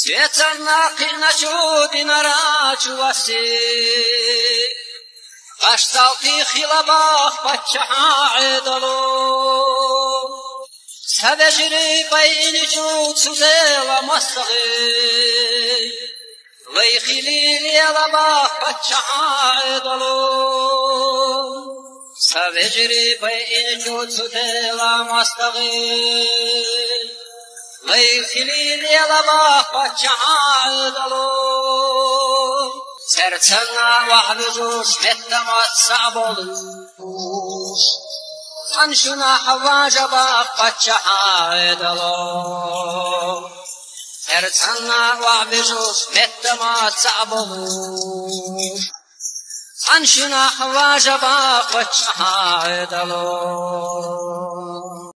Ветерна кирначу нарачу васи, Ашталки хилабах пачаха дало. Савежри байничу цузела мастагы, Вейхили лабах пачаха дало. Савежри байничу цузела мастагы, Вейхили лабах пачаха дало. Serçana vahluş mettemat sabolus Sanşuna havaja bak paçaha edalo Serçana vahluş mettemat sabolus Sanşuna havaja bak paçaha edalo